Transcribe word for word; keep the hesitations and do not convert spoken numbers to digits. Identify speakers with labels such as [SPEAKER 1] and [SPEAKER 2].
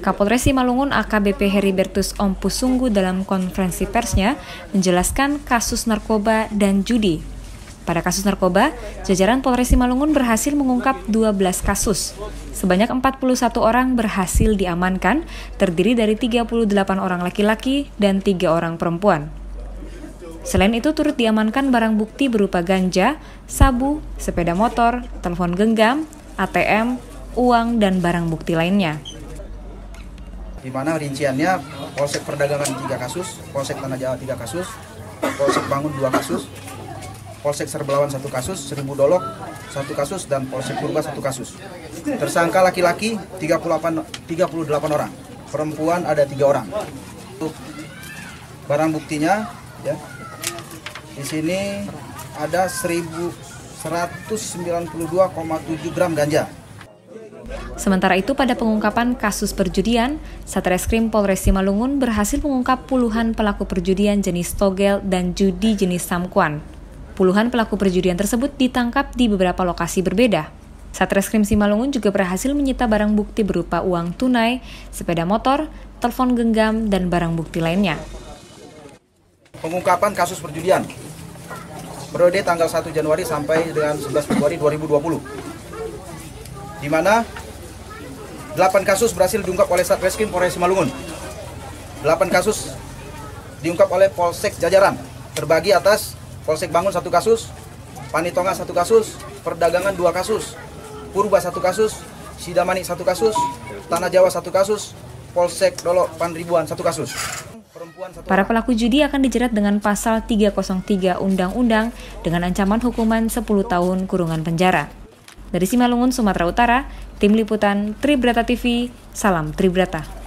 [SPEAKER 1] Kapolres Simalungun A K B P Heribertus Ompusunggu dalam konferensi persnya menjelaskan kasus narkoba dan judi. Pada kasus narkoba, jajaran Polres Simalungun berhasil mengungkap dua belas kasus. Sebanyak empat puluh satu orang berhasil diamankan, terdiri dari tiga puluh delapan orang laki-laki dan tiga orang perempuan. Selain itu turut diamankan barang bukti berupa ganja, sabu, sepeda motor, telepon genggam, A T M, uang, dan barang bukti lainnya.
[SPEAKER 2] Di mana rinciannya Polsek Perdagangan tiga kasus, Polsek Tanah Jawa tiga kasus, Polsek Bangun dua kasus, Polsek Serbelawan satu kasus, Seribu Dolok satu kasus, dan Polsek Purba satu kasus. Tersangka laki-laki tiga puluh delapan orang, perempuan ada tiga orang. Untuk barang buktinya, ya, di sini ada seribu seratus sembilan puluh dua koma tujuh gram ganja.
[SPEAKER 1] Sementara itu, pada pengungkapan kasus perjudian, Satreskrim Polres Simalungun berhasil mengungkap puluhan pelaku perjudian jenis togel dan judi jenis samkuan. Puluhan pelaku perjudian tersebut ditangkap di beberapa lokasi berbeda. Satreskrim Simalungun juga berhasil menyita barang bukti berupa uang tunai, sepeda motor, telepon genggam, dan barang bukti lainnya.
[SPEAKER 2] Pengungkapan kasus perjudian periode tanggal satu Januari sampai dengan sebelas Februari dua ribu dua puluh. Di mana delapan kasus berhasil diungkap oleh Satreskrim Polres Simalungun. delapan kasus diungkap oleh Polsek jajaran, terbagi atas Polsek Bangun satu kasus, Panitonga satu kasus, Perdagangan dua kasus, Purba satu kasus, Sidamani satu kasus, Tanah Jawa satu kasus, Polsek Dolok Panribuan satu kasus.
[SPEAKER 1] Para pelaku judi akan dijerat dengan pasal tiga nol tiga Undang-Undang dengan ancaman hukuman sepuluh tahun kurungan penjara. Dari Simalungun, Sumatera Utara, Tim Liputan Tribrata T V, salam Tribrata.